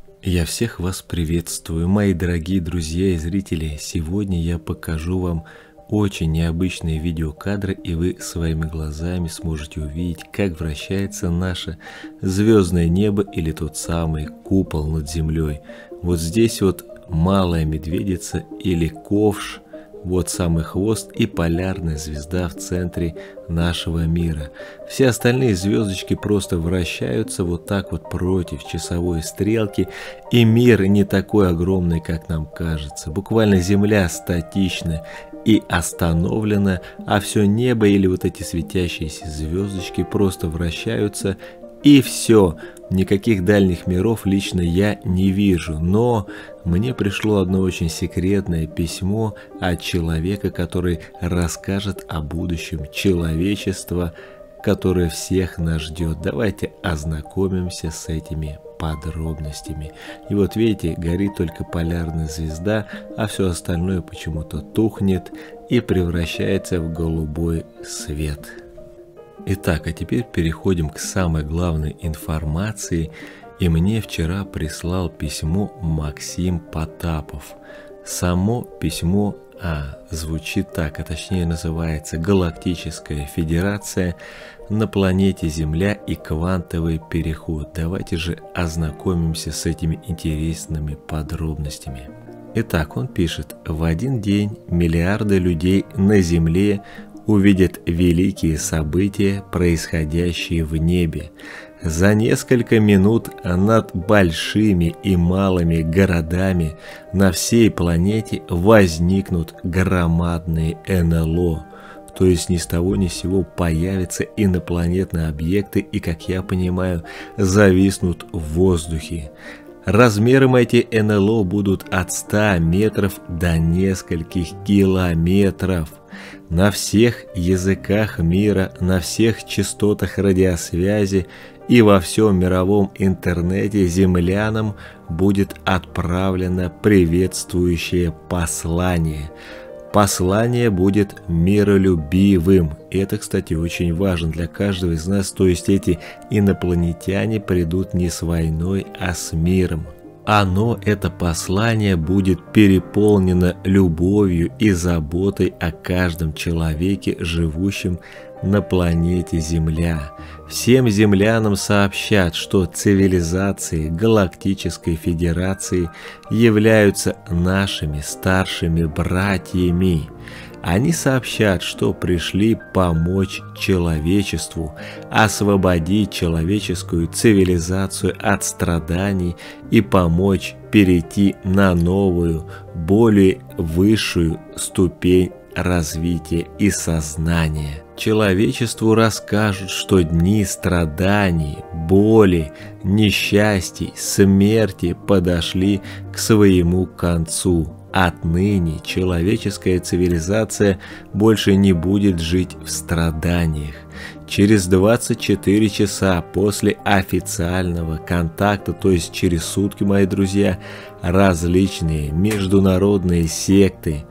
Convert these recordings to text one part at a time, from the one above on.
Я всех вас приветствую, мои дорогие друзья и зрители. Сегодня я покажу вам очень необычные видеокадры, и вы своими глазами сможете увидеть, как вращается наше звездное небо или тот самый купол над землей. Вот здесь вот малая медведица или ковш, вот самый хвост и полярная звезда в центре нашего мира. Все остальные звездочки просто вращаются вот так вот против часовой стрелки, и мир не такой огромный, как нам кажется. Буквально Земля статична и остановлена, а все небо или вот эти светящиеся звездочки просто вращаются, и все. Никаких дальних миров лично я не вижу, но мне пришло одно очень секретное письмо от человека, который расскажет о будущем человечества, которое всех нас ждет. Давайте ознакомимся с этими подробностями. И вот видите, горит только полярная звезда, а все остальное почему-то тухнет и превращается в голубой свет. Итак, а теперь переходим к самой главной информации, и мне вчера прислал письмо Максим Потапов. Само письмо звучит так, а точнее называется «Галактическая Федерация на планете Земля и квантовый переход». Давайте же ознакомимся с этими интересными подробностями. Итак, он пишет: в один день миллиарды людей на Земле увидят великие события, происходящие в небе. За несколько минут над большими и малыми городами на всей планете возникнут громадные НЛО. То есть ни с того ни с сего появятся инопланетные объекты и, как я понимаю, зависнут в воздухе. Размером эти НЛО будут от 100 метров до нескольких километров. На всех языках мира, на всех частотах радиосвязи и во всем мировом интернете землянам будет отправлено приветствующее послание. Послание будет миролюбивым. Это, кстати, очень важно для каждого из нас. То есть эти инопланетяне придут не с войной, а с миром. Это послание, будет переполнено любовью и заботой о каждом человеке, живущем на планете Земля. Всем землянам сообщат, что цивилизации Галактической Федерации являются нашими старшими братьями. Они сообщат, что пришли помочь человечеству, освободить человеческую цивилизацию от страданий и помочь перейти на новую, более высшую ступень развития и сознания. Человечеству расскажут, что дни страданий, боли, несчастий, смерти подошли к своему концу. Отныне человеческая цивилизация больше не будет жить в страданиях. Через 24 часа после официального контакта, то есть через сутки, мои друзья, различные международные секты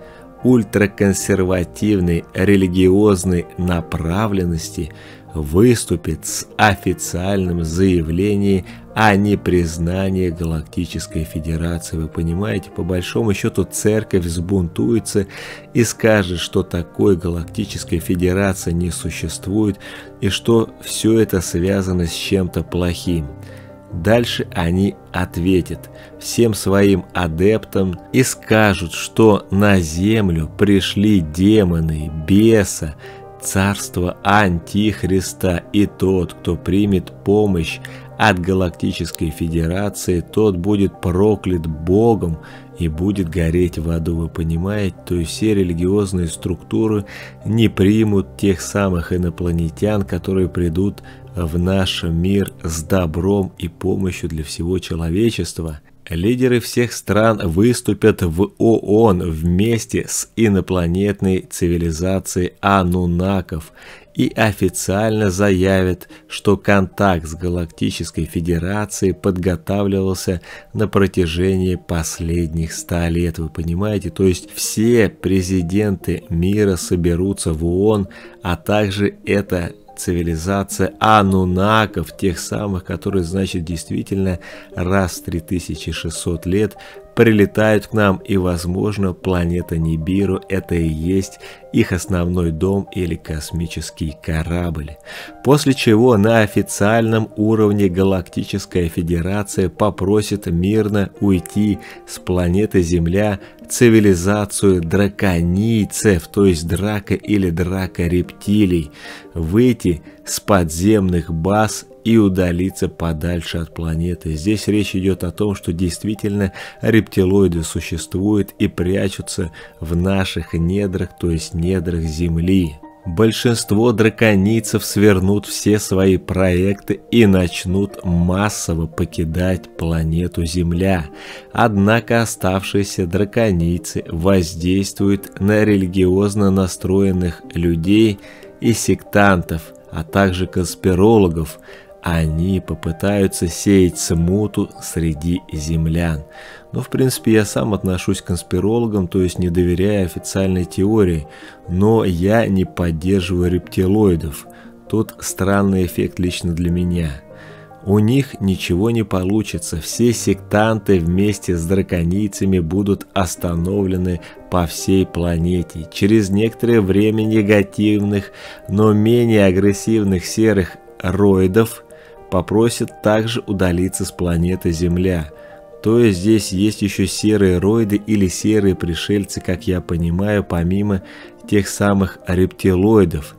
ультраконсервативной религиозной направленности выступит с официальным заявлением о непризнании Галактической Федерации. Вы понимаете, по большому счету церковь взбунтуется и скажет, что такой Галактической Федерации не существует и что все это связано с чем-то плохим. Дальше они ответят всем своим адептам и скажут, что на Землю пришли демоны, беса, царство Антихриста, и тот, кто примет помощь от Галактической Федерации, тот будет проклят Богом и будет гореть в аду. Вы понимаете? То есть все религиозные структуры не примут тех самых инопланетян, которые придут в наш мир с добром и помощью для всего человечества. Лидеры всех стран выступят в ООН вместе с инопланетной цивилизацией ануннаков и официально заявят, что контакт с Галактической Федерацией подготавливался на протяжении последних 100 лет. Вы понимаете? То есть все президенты мира соберутся в ООН, а также эта цивилизация ануннаков, тех самых, которые, значит, действительно раз в 3600 лет прилетают к нам, и, возможно, планета Нибиру — это и есть их основной дом или космический корабль. После чего на официальном уровне Галактическая Федерация попросит мирно уйти с планеты Земля цивилизацию драконийцев, то есть драка или дракорептилий, выйти с подземных баз и удалиться подальше от планеты. Здесь речь идет о том, что действительно рептилоиды существуют и прячутся в наших недрах, то есть недрах Земли. Большинство драконийцев свернут все свои проекты и начнут массово покидать планету Земля. Однако оставшиеся драконийцы воздействуют на религиозно настроенных людей и сектантов, а также конспирологов. Они попытаются сеять смуту среди землян. Но, в принципе, я сам отношусь к конспирологам, то есть не доверяя официальной теории, но я не поддерживаю рептилоидов. Тут странный эффект лично для меня. У них ничего не получится, все сектанты вместе с драконийцами будут остановлены по всей планете. Через некоторое время негативных, но менее агрессивных серых роидов попросят также удалиться с планеты Земля. То есть здесь есть еще серые роиды или серые пришельцы, как я понимаю, помимо тех самых рептилоидов.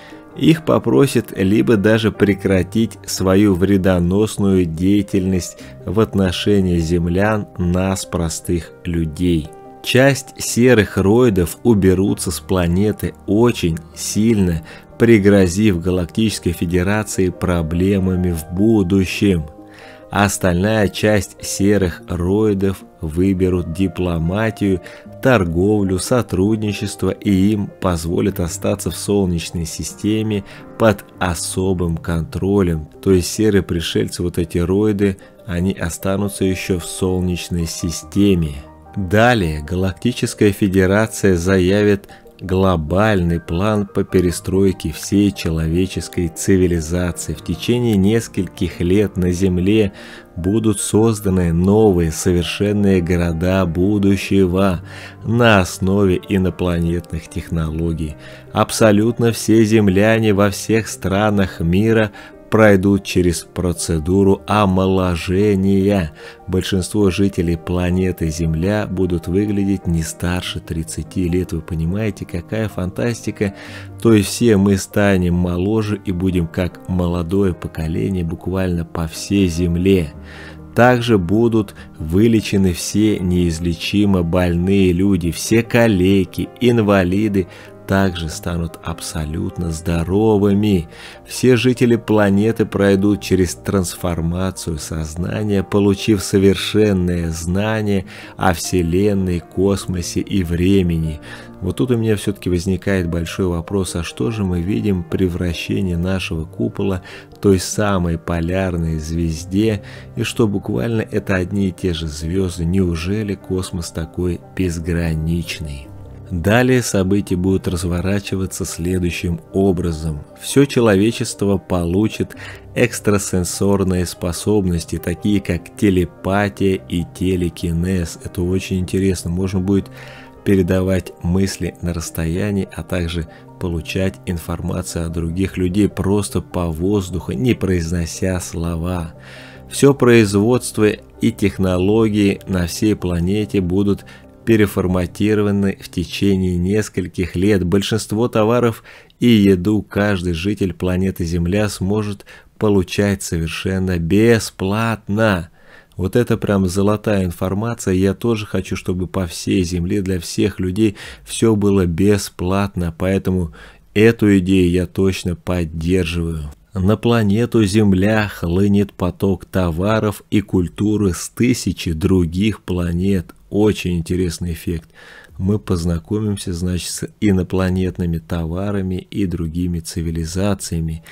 Их попросят либо даже прекратить свою вредоносную деятельность в отношении землян, нас, простых людей. Часть серых роидов уберутся с планеты очень сильно, пригрозив Галактической Федерации проблемами в будущем. А остальная часть серых роидов выберут дипломатию, торговлю, сотрудничество, и им позволят остаться в Солнечной системе под особым контролем. То есть серые пришельцы, вот эти роиды, они останутся еще в Солнечной системе. Далее Галактическая Федерация заявит глобальный план по перестройке всей человеческой цивилизации. В течение нескольких лет на Земле будут созданы новые совершенные города будущего на основе инопланетных технологий. Абсолютно все земляне во всех странах мира пройдут через процедуру омоложения. Большинство жителей планеты Земля будут выглядеть не старше 30 лет. Вы понимаете, какая фантастика? То есть все мы станем моложе и будем как молодое поколение буквально по всей Земле. Также будут вылечены все неизлечимо больные люди, все калеки, инвалиды, также станут абсолютно здоровыми. Все жители планеты пройдут через трансформацию сознания, получив совершенное знание о Вселенной, космосе и времени. Вот тут у меня все-таки возникает большой вопрос, а что же мы видим при вращении нашего купола, той самой полярной звезде, и что буквально это одни и те же звезды? Неужели космос такой безграничный? Далее события будут разворачиваться следующим образом. Все человечество получит экстрасенсорные способности, такие как телепатия и телекинез. Это очень интересно. Можно будет передавать мысли на расстоянии, а также получать информацию от других людей просто по воздуху, не произнося слова. Все производство и технологии на всей планете будут переформатированы в течение нескольких лет. Большинство товаров и еду каждый житель планеты Земля сможет получать совершенно бесплатно. Вот это прям золотая информация. Я тоже хочу, чтобы по всей Земле для всех людей все было бесплатно. Поэтому эту идею я точно поддерживаю. На планету Земля хлынет поток товаров и культуры с тысячи других планет. Очень интересный эффект. Мы познакомимся, значит, с инопланетными товарами и другими цивилизациями.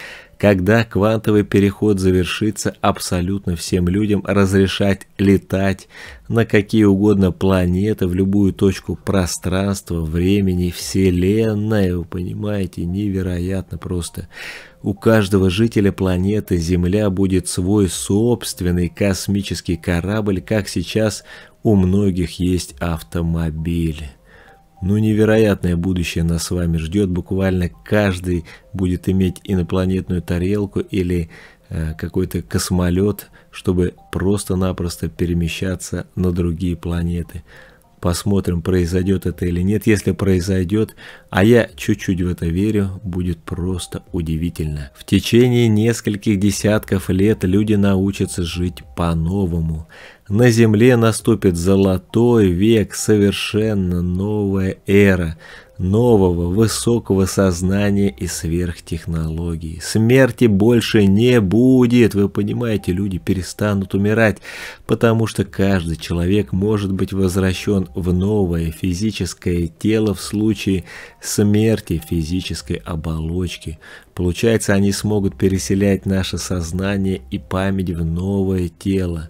Когда квантовый переход завершится, абсолютно всем людям разрешать летать на какие угодно планеты, в любую точку пространства, времени, вселенной, вы понимаете, невероятно просто. У каждого жителя планеты Земля будет свой собственный космический корабль, как сейчас у многих есть автомобиль. Ну, невероятное будущее нас с вами ждет. Буквально каждый будет иметь инопланетную тарелку или какой-то космолет, чтобы просто-напросто перемещаться на другие планеты. Посмотрим, произойдет это или нет. Если произойдет, а я чуть-чуть в это верю, будет просто удивительно. В течение нескольких десятков лет люди научатся жить по-новому. На Земле наступит золотой век, совершенно новая эра нового высокого сознания и сверхтехнологий. Смерти больше не будет, вы понимаете, люди перестанут умирать, потому что каждый человек может быть возвращен в новое физическое тело в случае смерти физической оболочки. Получается, они смогут переселять наше сознание и память в новое тело.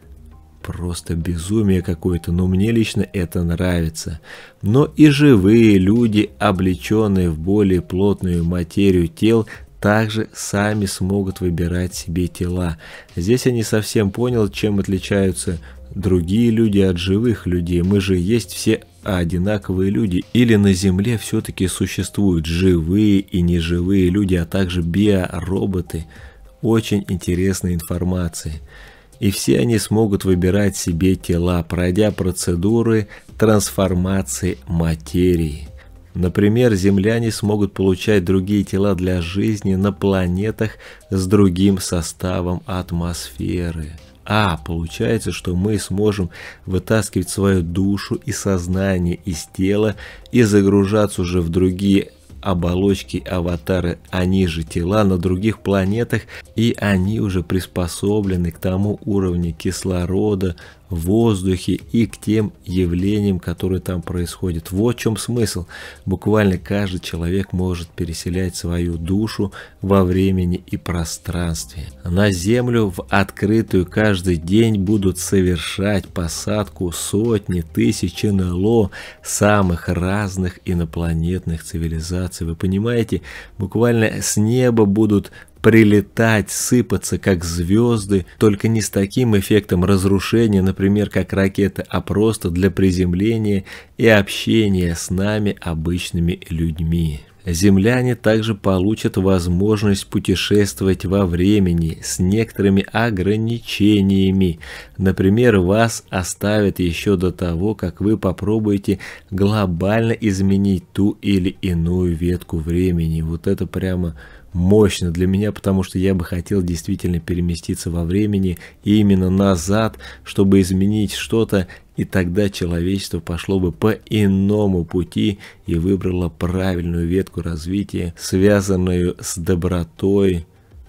Просто безумие какое-то, но мне лично это нравится. Но и живые люди, облеченные в более плотную материю тел, также сами смогут выбирать себе тела. Здесь я не совсем понял, чем отличаются другие люди от живых людей. Мы же есть все одинаковые люди. Или на Земле все-таки существуют живые и неживые люди, а также биороботы. Очень интересная информация. И все они смогут выбирать себе тела, пройдя процедуры трансформации материи. Например, земляне смогут получать другие тела для жизни на планетах с другим составом атмосферы. Получается, что мы сможем вытаскивать свою душу и сознание из тела и загружаться уже в другие оболочки, аватары, они же тела на других планетах, и они уже приспособлены к тому уровню кислорода в воздухе и к тем явлениям, которые там происходят. Вот в чем смысл. Буквально каждый человек может переселять свою душу во времени и пространстве. На Землю в открытую каждый день будут совершать посадку сотни тысяч НЛО самых разных инопланетных цивилизаций. Вы понимаете, буквально с неба будут прилетать, сыпаться как звезды, только не с таким эффектом разрушения, например, как ракеты, а просто для приземления и общения с нами, обычными людьми. Земляне также получат возможность путешествовать во времени с некоторыми ограничениями. Например, вас оставят еще до того, как вы попробуете глобально изменить ту или иную ветку времени. Вот это прямо мощно для меня, потому что я бы хотел действительно переместиться во времени и именно назад, чтобы изменить что-то, и тогда человечество пошло бы по иному пути и выбрало правильную ветку развития, связанную с добротой,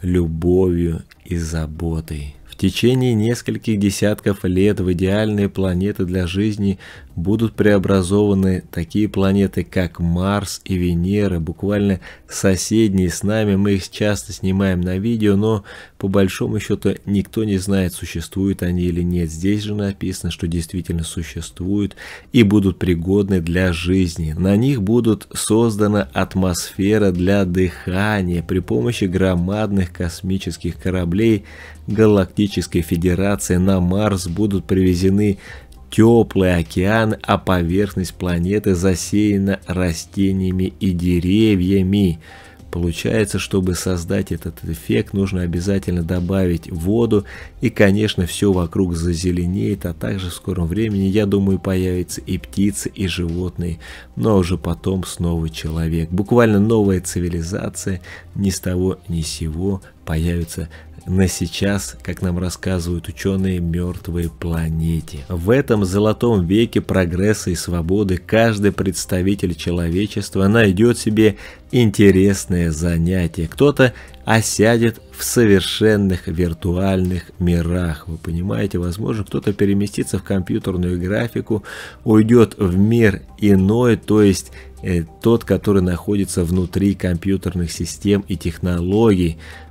любовью и заботой. В течение нескольких десятков лет в идеальные планеты для жизни будут преобразованы такие планеты, как Марс и Венера, буквально соседние с нами. Мы их часто снимаем на видео, но по большому счету никто не знает, существуют они или нет. Здесь же написано, что действительно существуют и будут пригодны для жизни. На них будет создана атмосфера для дыхания при помощи громадных космических кораблей Галактической Федерации. На Марс будут привезены теплые океаны, а поверхность планеты засеяна растениями и деревьями. Получается, чтобы создать этот эффект, нужно обязательно добавить воду, и, конечно, все вокруг зазеленеет, а также в скором времени, я думаю, появятся и птицы, и животные, но уже потом снова человек. Буквально новая цивилизация ни с того ни с сего появится на сейчас, как нам рассказывают ученые, мертвой планете. В этом золотом веке прогресса и свободы каждый представитель человечества найдет себе интересное занятие. Кто-то осядет в совершенных виртуальных мирах. Вы понимаете, возможно, кто-то переместится в компьютерную графику, уйдет в мир иной, то есть тот, который находится внутри компьютерных систем и технологий.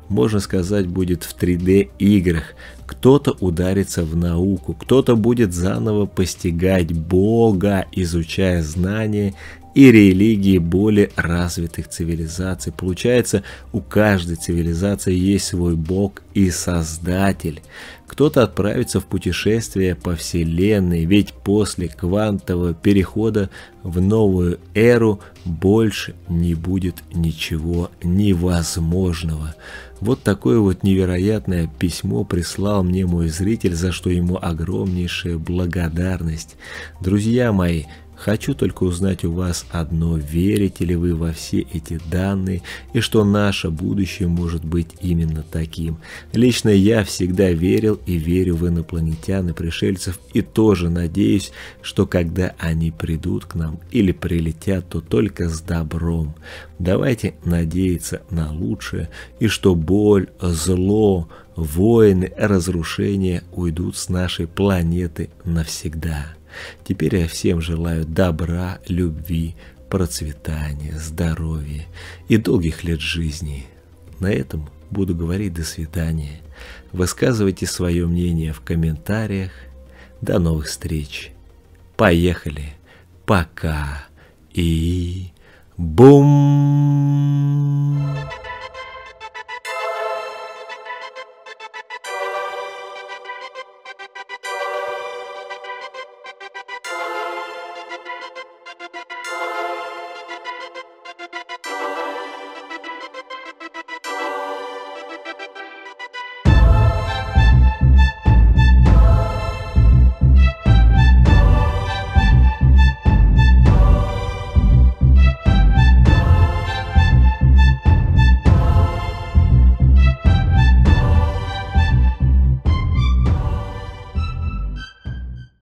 можно сказать, будет в 3D играх. Кто-то ударится в науку, кто-то будет заново постигать Бога, изучая знания и религии более развитых цивилизаций. Получается, у каждой цивилизации есть свой Бог и Создатель. Кто-то отправится в путешествие по Вселенной, ведь после квантового перехода в новую эру больше не будет ничего невозможного. Вот такое вот невероятное письмо прислал мне мой зритель, за что ему огромнейшая благодарность. Друзья мои, хочу только узнать у вас одно: верите ли вы во все эти данные и что наше будущее может быть именно таким? Лично я всегда верил и верю в инопланетян и пришельцев, и тоже надеюсь, что когда они придут к нам или прилетят, то только с добром. Давайте надеяться на лучшее, и что боль, зло, войны, разрушения уйдут с нашей планеты навсегда. Теперь я всем желаю добра, любви, процветания, здоровья и долгих лет жизни. На этом буду говорить до свидания. Высказывайте свое мнение в комментариях. До новых встреч. Поехали. Пока. И бум!